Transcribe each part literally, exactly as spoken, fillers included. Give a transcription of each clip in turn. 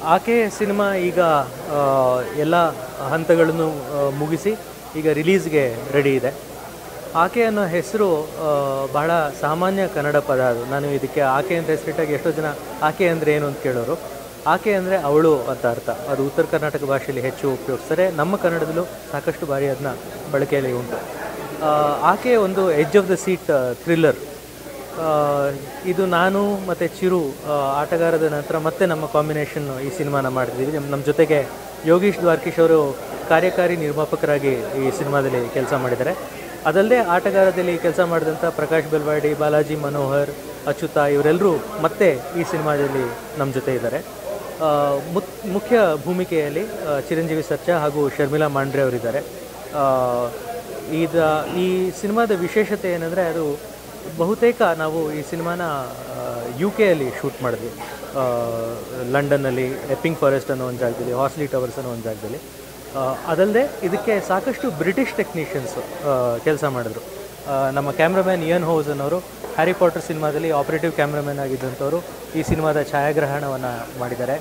ಆಕೆ ಸಿನಿಮಾ ಈಗ ಎಲ್ಲ ಹಂತಗಳನ್ನು ಮುಗಿಸಿ ಈಗ ರಿಲೀಸ್ಗೆ ರೆಡಿ ಇದೆ. ಆಕೆ ಅನ್ನೋ ಹೆಸರು ಬಹಳ ಸಾಮಾನ್ಯ ಕನ್ನಡ ಪದ. ಅದು ನಾನು ಇದಕ್ಕೆ ಆಕೆ ಅಂತ ಹೆಸರಿಟ್ಟಾಗ ಎಷ್ಟೋ ಜನ ಆಕೆ ಅಂದರೆ ಏನು ಅಂತ ಕೇಳೋರು. ಆಕೆ ಅಂದರೆ ಅವಳು ಅಂತ ಅರ್ಥ. ಅದು ಉತ್ತರ ಕರ್ನಾಟಕ ಭಾಷೆಯಲ್ಲಿ ಹೆಚ್ಚು ಉಪಯೋಗಿಸ್ತಾರೆ. ನಮ್ಮ ಕನ್ನಡದಲ್ಲೂ ಸಾಕಷ್ಟು ಬಾರಿ ಅದನ್ನ ಬಳಕೆಯಲ್ಲಿ ಉಂಟು. ಆಕೆ ಒಂದು edge of the seat thriller. ಇದು ನಾನು ಮತ್ತು ಚಿರು ಆಟಗಾರದ ನಂತರ ಮತ್ತೆ ನಮ್ಮ ಕಾಂಬಿನೇಷನ್ ಈ ಸಿನಿಮಾನ ಮಾಡ್ತಿದ್ದೀವಿ. ನಮ್ಮ ಜೊತೆಗೆ ಯೋಗೀಶ್ ದ್ವಾರಕೀಶ್ ಅವರು ಕಾರ್ಯಕಾರಿ ನಿರ್ಮಾಪಕರಾಗಿ ಈ ಸಿನಿಮಾದಲ್ಲಿ ಕೆಲಸ ಮಾಡಿದ್ದಾರೆ. ಅದಲ್ಲದೆ ಆಟಗಾರದಲ್ಲಿ ಕೆಲಸ ಮಾಡಿದಂಥ ಪ್ರಕಾಶ್ ಬೆಲ್ವಾಡಿ, ಬಾಲಾಜಿ ಮನೋಹರ್, ಅಚ್ಯುತ ಇವರೆಲ್ಲರೂ ಮತ್ತೆ ಈ ಸಿನಿಮಾದಲ್ಲಿ ನಮ್ಮ ಜೊತೆ ಇದ್ದಾರೆ. ಮುಖ್ಯ ಭೂಮಿಕೆಯಲ್ಲಿ ಚಿರಂಜೀವಿ ಸರ್ಜಾ ಹಾಗೂ ಶರ್ಮಿಳಾ ಮಾಂಡ್ರೆ ಅವರಿದ್ದಾರೆ. ಈಗ ಈ ಸಿನಿಮಾದ ವಿಶೇಷತೆ ಏನಂದರೆ, ಅದು ಬಹುತೇಕ ನಾವು ಈ ಸಿನಿಮಾನ ಯು ಕೆಯಲ್ಲಿ ಶೂಟ್ ಮಾಡಿದ್ವಿ. ಲಂಡನ್ನಲ್ಲಿ ಎಪ್ಪಿಂಗ್ ಫಾರೆಸ್ಟ್ ಅನ್ನೋ ಒಂದು ಜಾಗದಲ್ಲಿ, ಹಾಸ್ಲಿ ಟವರ್ಸ್ ಅನ್ನೋ ಒಂದು ಜಾಗದಲ್ಲಿ. ಅದಲ್ಲದೆ ಇದಕ್ಕೆ ಸಾಕಷ್ಟು ಬ್ರಿಟಿಷ್ ಟೆಕ್ನಿಷಿಯನ್ಸು ಕೆಲಸ ಮಾಡಿದ್ರು. ನಮ್ಮ ಕ್ಯಾಮ್ರಾಮ್ಯಾನ್ ಇಯನ್ ಹೌಸ್ ಅನ್ನೋರು ಹ್ಯಾರಿ ಪಾಟರ್ ಸಿನಿಮಾದಲ್ಲಿ ಆಪರೇಟಿವ್ ಕ್ಯಾಮ್ರಾಮ್ಯಾನ್ ಆಗಿದ್ದಂಥವರು ಈ ಸಿನಿಮಾದ ಛಾಯಾಗ್ರಹಣವನ್ನು ಮಾಡಿದ್ದಾರೆ.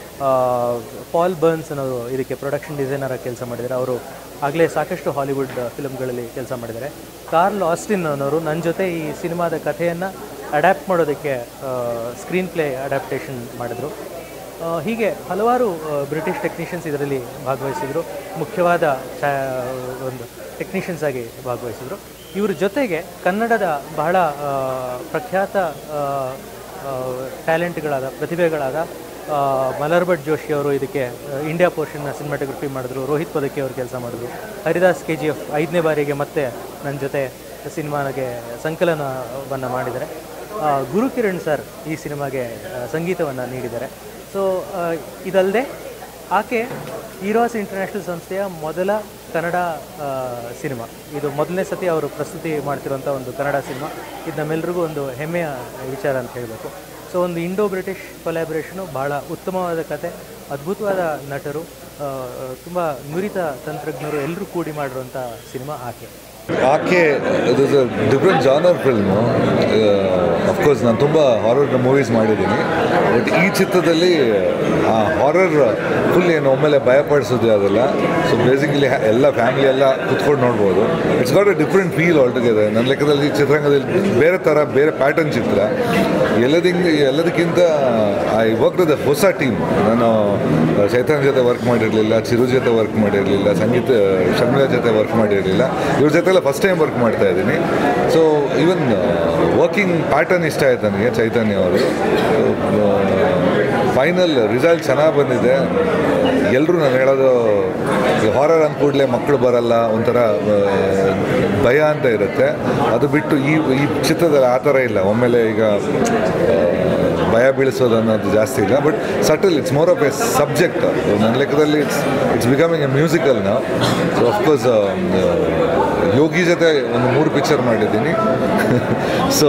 ಪಾಲ್ ಬರ್ನ್ಸ್ ಅನ್ನೋರು ಇದಕ್ಕೆ ಪ್ರೊಡಕ್ಷನ್ ಡಿಸೈನರ್ ಆಗಿ ಕೆಲಸ ಮಾಡಿದ್ದಾರೆ. ಅವರು ಆಗಲೇ ಸಾಕಷ್ಟು ಹಾಲಿವುಡ್ ಫಿಲ್ಮ್ಗಳಲ್ಲಿ ಕೆಲಸ ಮಾಡಿದ್ದಾರೆ. ಕಾರ್ಲ್ ಆಸ್ಟಿನ್ ಅನ್ನೋರು ನನ್ನ ಜೊತೆ ಈ ಸಿನಿಮಾದ ಕಥೆಯನ್ನು ಅಡ್ಯಾಪ್ಟ್ ಮಾಡೋದಕ್ಕೆ ಸ್ಕ್ರೀನ್ ಪ್ಲೇ ಅಡ್ಯಾಪ್ಟೇಷನ್ ಮಾಡಿದ್ರು. ಹೀಗೆ ಹಲವಾರು ಬ್ರಿಟಿಷ್ ಟೆಕ್ನಿಷಿಯನ್ಸ್ ಇದರಲ್ಲಿ ಭಾಗವಹಿಸಿದರು. ಮುಖ್ಯವಾದ ಛಾಯಾ ಒಂದು ಟೆಕ್ನಿಷಿಯನ್ಸ್ ಆಗಿ ಭಾಗವಹಿಸಿದರು. ಇವ್ರ ಜೊತೆಗೆ ಕನ್ನಡದ ಬಹಳ ಪ್ರಖ್ಯಾತ ಟ್ಯಾಲೆಂಟ್ಗಳಾದ ಪ್ರತಿಭೆಗಳಾದ ಮಲರ್ ಭಟ್ ಜೋಶಿ ಅವರು ಇದಕ್ಕೆ ಇಂಡಿಯಾ ಪೋರ್ಷನ್ನ ಸಿನಿಮಾಟೋಗ್ರಫಿ ಮಾಡಿದ್ರು. ರೋಹಿತ್ ಪದಕಿ ಅವರು ಕೆಲಸ ಮಾಡಿದ್ರು. ಹರಿದಾಸ್ ಕೆ ಜಿ ಎಫ್ ಐದನೇ ಬಾರಿಗೆ ಮತ್ತೆ ನನ್ನ ಜೊತೆ ಸಿನಿಮಾಗೆ ಸಂಕಲನವನ್ನು ಮಾಡಿದ್ದಾರೆ. ಗುರುಕಿರಣ್ ಸರ್ ಈ ಸಿನಿಮಾಗೆ ಸಂಗೀತವನ್ನು ನೀಡಿದ್ದಾರೆ. ಸೊ ಇದಲ್ಲದೆ ಆಕೆ ಈರಾಸ್ ಇಂಟರ್ನ್ಯಾಷನಲ್ ಸಂಸ್ಥೆಯ ಮೊದಲ ಕನ್ನಡ ಸಿನಿಮಾ. ಇದು ಮೊದಲನೇ ಸತಿ ಅವರು ಪ್ರಸ್ತುತಿ ಮಾಡ್ತಿರೋಂಥ ಒಂದು ಕನ್ನಡ ಸಿನಿಮಾ. ಇದು ನಮ್ಮೆಲ್ರಿಗೂ ಒಂದು ಹೆಮ್ಮೆಯ ವಿಚಾರ ಅಂತ ಹೇಳಬೇಕು. ಸೊ ಒಂದು ಇಂಡೋ ಬ್ರಿಟಿಷ್ ಕೊಲ್ಯಾಬ್ರೇಷನು, ಭಾಳ ಉತ್ತಮವಾದ ಕತೆ, ಅದ್ಭುತವಾದ ನಟರು, ತುಂಬ ನುರಿತ ತಂತ್ರಜ್ಞರು ಎಲ್ಲರೂ ಕೂಡಿ ಮಾಡಿರುವಂಥ ಸಿನಿಮಾ ಆಕೆ. ಆಕೆ ಇದು ಡಿಫ್ರೆಂಟ್ ಜಾನರ್ ಫಿಲ್ಮು. ಅಫ್ಕೋರ್ಸ್ ನಾನು ತುಂಬ ಹಾರರ್ ಮೂವೀಸ್ ಮಾಡಿದ್ದೀನಿ. ಬಟ್ ಈ ಚಿತ್ರದಲ್ಲಿ ಆ ಹಾರರ್ ಫುಲ್ ಏನು ಒಮ್ಮೆಲೆ ಭಯಪಡಿಸೋದು ಅದೆಲ್ಲ. ಸೊ ಬೇಸಿಕಲಿ ಎಲ್ಲ ಫ್ಯಾಮಿಲಿ ಎಲ್ಲ ಕುತ್ಕೊಂಡು ನೋಡ್ಬೋದು. It's got a different feel all together. ನನ್ನ ಲೆಕ್ಕದಲ್ಲಿ ಚಿತ್ರರಂಗದಲ್ಲಿ ಬೇರೆ ಥರ ಬೇರೆ ಪ್ಯಾಟರ್ನ್ ಚಿತ್ರ. ಎಲ್ಲದಿಂಗ್ ಎಲ್ಲದಕ್ಕಿಂತ ಐ ವರ್ಕ್ ವಿತ್ ಹೊಸ ಟೀಮ್. ನಾನು ಚೈತನ್ಯ ಜೊತೆ ವರ್ಕ್ ಮಾಡಿರಲಿಲ್ಲ, ಚಿರು ಜೊತೆ ವರ್ಕ್ ಮಾಡಿರಲಿಲ್ಲ, ಸಂಗೀತ ಶರ್ಮಿಳಾ ಜೊತೆ ವರ್ಕ್ ಮಾಡಿರಲಿಲ್ಲ. ಇವ್ರ ಜೊತೆ ಎಲ್ಲ ಫಸ್ಟ್ ಟೈಮ್ ವರ್ಕ್ ಮಾಡ್ತಾ ಇದ್ದೀನಿ. ಸೊ ಈವನ್ ವರ್ಕಿಂಗ್ ಪ್ಯಾಟರ್ನ್ ಇಷ್ಟ ಆಯ್ತು ನನಗೆ ಚೈತನ್ಯ ಅವರು. ಫೈನಲ್ ರಿಸಲ್ಟ್ ಚೆನ್ನಾಗಿ ಬಂದಿದೆ. ಎಲ್ಲರೂ ನಾನು ಹೇಳೋದು, ಹಾರರ್ ಅಂದ ಕೂಡಲೇ ಮಕ್ಕಳು ಬರಲ್ಲ, ಒಂಥರ ಭಯ ಅಂತ ಇರುತ್ತೆ. ಅದು ಬಿಟ್ಟು ಈ ಈ ಚಿತ್ರದಲ್ಲಿ ಆ ಥರ ಇಲ್ಲ. ಒಮ್ಮೆಲೆ ಈಗ ಭಯ ಬೀಳಿಸೋದು ಅನ್ನೋದು ಜಾಸ್ತಿ ಇಲ್ಲ. But subtle, it's more of a subject. ನನ್ನ ಲೆಕ್ಕದಲ್ಲಿ it's it's becoming a musical ನಾವು. ಸೊ ಅಫ್ಕೋರ್ಸ್ ಯೋಗಿ ಜೊತೆ ಒಂದು ಮೂರು ಪಿಕ್ಚರ್ ಮಾಡಿದ್ದೀನಿ. ಸೊ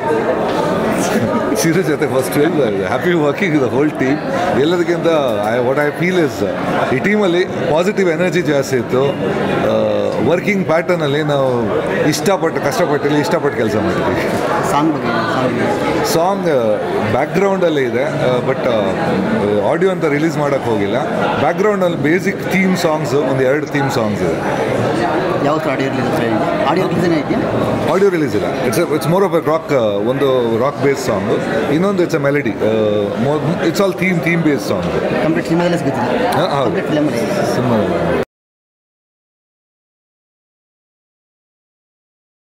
ಚಿರು ಜೊತೆ first film. Happy working the whole team. ಎಲ್ಲದಕ್ಕಿಂತ I what I feel is ಈ ಟೀಮಲ್ಲಿ ಪಾಸಿಟಿವ್ ಎನರ್ಜಿ ಜಾಸ್ತಿ ಇತ್ತು. ವರ್ಕಿಂಗ್ ಪ್ಯಾಟರ್ನಲ್ಲಿ ನಾವು ಇಷ್ಟಪಟ್ಟು ಕಷ್ಟಪಟ್ಟಿಲ್ಲ, ಇಷ್ಟಪಟ್ಟು ಕೆಲಸ ಮಾಡಿದ್ವಿ. ಸಾಂಗ್ ಸಾಂಗ್ ಬ್ಯಾಕ್ಗ್ರೌಂಡಲ್ಲೇ ಇದೆ, ಬಟ್ ಆಡಿಯೋ ಅಂತ ರಿಲೀಸ್ ಮಾಡೋಕ್ಕೆ ಹೋಗಿಲ್ಲ. ಬ್ಯಾಕ್ಗ್ರೌಂಡಲ್ಲಿ ಬೇಸಿಕ್ ಥೀಮ್ ಸಾಂಗ್ಸು ಒಂದು ಎರಡು ಥೀಮ್ ಸಾಂಗ್ಸ್ ಇದೆ. ಯಾವ ಆಡಿಯೋ ರಿಲೀಸ್ ಆಡಿಯೋ ರಿಲೀಸ್ ಇದೆಯಾ? ಆಡಿಯೋ ರಿಲೀಸ್ ಇಲ್ಲ. It's it's more of a rock. ಒಂದು ರಾಕ್ ಬೇಸ್ ಸಾಂಗು, ಇನ್ನೊಂದು it's a melody. It's all theme theme base song. Complete ಸಿನಿಮಾದಲ್ಲೇ ಸಿಗುತ್ತೆ. ಹಾಂ ಹೌದು, ಸಿನಿಮಾ